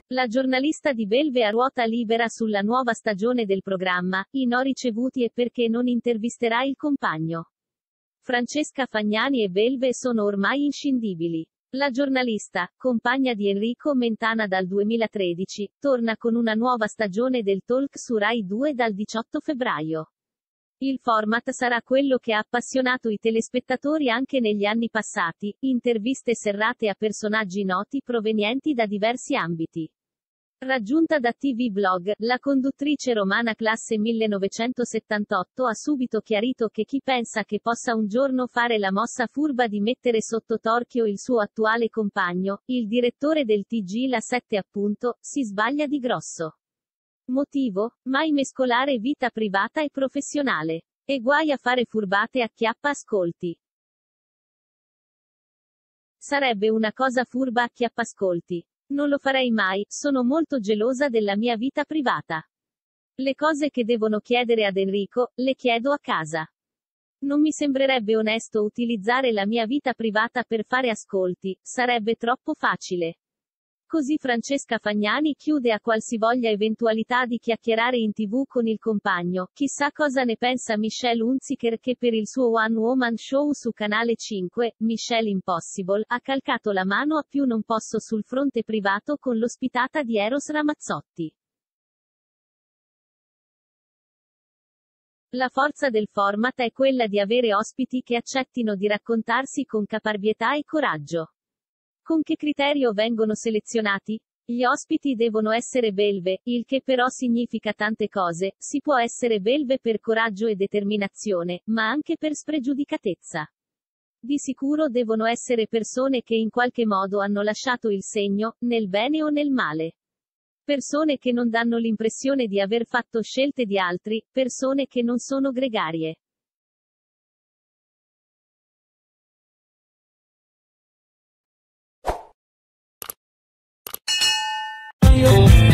La giornalista di Belve a ruota libera sulla nuova stagione del programma, i no ricevuti e perché non intervisterà il compagno. Francesca Fagnani e Belve sono ormai inscindibili. La giornalista, compagna di Enrico Mentana dal 2013, torna con una nuova stagione del talk su Rai 2 dal 18 febbraio. Il format sarà quello che ha appassionato i telespettatori anche negli anni passati, interviste serrate a personaggi noti provenienti da diversi ambiti. Raggiunta da TV Blog, la conduttrice romana classe 1978 ha subito chiarito che chi pensa che possa un giorno fare la mossa furba di mettere sotto torchio il suo attuale compagno, il direttore del TG La 7 appunto, si sbaglia di grosso. Motivo? Mai mescolare vita privata e professionale. E guai a fare furbate a chiappa ascolti. Sarebbe una cosa furba a chiappa ascolti. Non lo farei mai, sono molto gelosa della mia vita privata. Le cose che devono chiedere ad Enrico, le chiedo a casa. Non mi sembrerebbe onesto utilizzare la mia vita privata per fare ascolti, sarebbe troppo facile. Così Francesca Fagnani chiude a qualsivoglia eventualità di chiacchierare in TV con il compagno. Chissà cosa ne pensa Michelle Hunziker che per il suo One Woman Show su Canale 5, Michelle Impossible, ha calcato la mano a più non posso sul fronte privato con l'ospitata di Eros Ramazzotti. La forza del format è quella di avere ospiti che accettino di raccontarsi con caparbietà e coraggio. Con che criterio vengono selezionati? Gli ospiti devono essere belve, il che però significa tante cose. Si può essere belve per coraggio e determinazione, ma anche per spregiudicatezza. Di sicuro devono essere persone che in qualche modo hanno lasciato il segno, nel bene o nel male. Persone che non danno l'impressione di aver fatto scelte di altri, persone che non sono gregarie. Yo.